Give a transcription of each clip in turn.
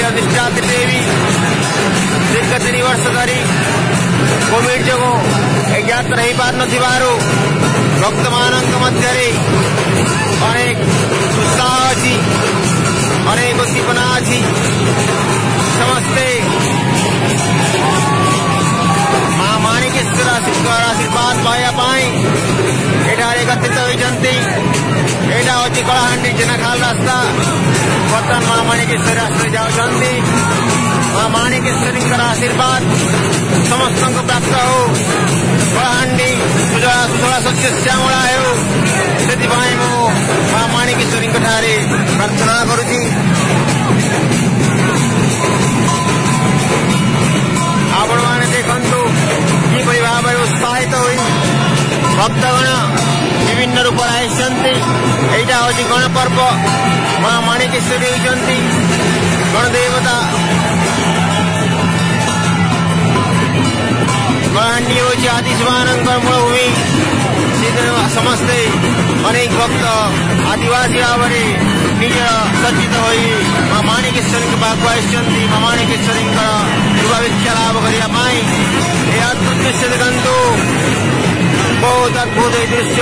ଦୃଷ୍ଟି ଦେବି ଦୀର୍ଘ 3 ବର୍ଷ ଧରି କୋଭିଡ ଯୋଗୁଁ ଏହି ଯାତ୍ରା ହୋଇପାରୁନଥିବାରୁ ଭକ୍ତମାନଙ୍କ ମଧ୍ୟରେ ଅନେକ ଉତ୍ସାହ ଅଛି, ଅନେକ ଉଦ୍ଦୀପନା ଅଛି। ସମସ୍ତେ ମା ମାଣିକେଶ୍ୱର ଆଶୀର୍ବାଦ ପାଇବା ପାଇଁ ଏଠାରେ ଏକତ୍ରିତ ହୋଇଛନ୍ତି। ଏଇଟା ହେଉଛି କଳାହାଣ୍ଡି ଜେନାଖାଲ ରାସ୍ତା। ବର୍ତ୍ତମାନ ମା ମାଣିକେଶ୍ୱରୀ ରାସ୍ତାରେ ଯାଉଛନ୍ତି। ମା ମାଣିକେଶ୍ୱରୀଙ୍କର ଆଶୀର୍ବାଦ ସମସ୍ତଙ୍କୁ ପ୍ରାପ୍ତ ହେଉ। କଳାହାଣ୍ଡି ସୁଜଳା ଶସ୍ୟ ଶ୍ୟାମଳା ହେଉ, ସେଥିପାଇଁ ମୁଁ ମା ମାଣିକେଶ୍ୱରୀଙ୍କ ଠାରେ ପ୍ରାର୍ଥନା କରୁଛି। ଆପଣମାନେ ଦେଖନ୍ତୁ କିପରି ଭାବରେ ଉତ୍ସାହିତ ହୋଇ ଭକ୍ତଗଣ ବିଭିନ୍ନ ରୂପରେ ଆସିଛନ୍ତି। ଏଇଟା ହେଉଛି ଗଣପର୍ବ। ମା ମାଣିକେଶ୍ୱରୀ ହେଉଛନ୍ତି ଗଣଦେବତା। କଳାହାଣ୍ଡି ହେଉଛି ଆଦିବାସୀମାନଙ୍କର ମୂଳଭୂମି। ସେଦିନ ସମସ୍ତେ ଅନେକ ଭକ୍ତ ଆଦିବାସୀ ଭାବରେ ନିଜର ସଜ୍ଜିତ ହୋଇ ମା ମାଣିକେଶ୍ୱରୀଙ୍କ ପାଖକୁ ଆସିଛନ୍ତି। ମା ମାଣିକେଶ୍ୱରୀଙ୍କର ଶୁଭାଭିକ୍ଷା ଲାଭ କରିବା ପାଇଁ ଏ ଅଦ୍ଭୁତ ଦୃଶ୍ୟ ଦେଖନ୍ତୁ। ବହୁତ ଅଦ୍ଭୁତ ଏହି ଦୃଶ୍ୟ।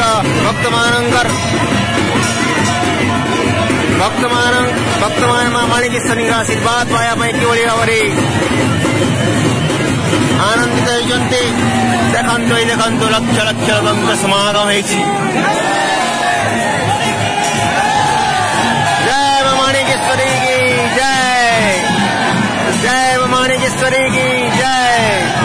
ଭକ୍ତମାନେ ମା ମାଣିକେଶ୍ୱରୀଙ୍କ ଆଶୀର୍ବାଦ ପାଇବା ପାଇଁ କିଭଳି ଭାବରେ ଆନନ୍ଦିତ ହେଉଛନ୍ତି ଦେଖନ୍ତୁ। ଦେଖନ୍ତୁ ଲକ୍ଷ ଲକ୍ଷ ଲୋକଙ୍କ ସମାଗମ ହେଇଛି। ଜୟ ମା ମାଣିକେଶ୍ୱରୀ କି ଜୟ, ଜୟ ମା ମାଣିକେଶ୍ୱରୀ କି ଜୟ।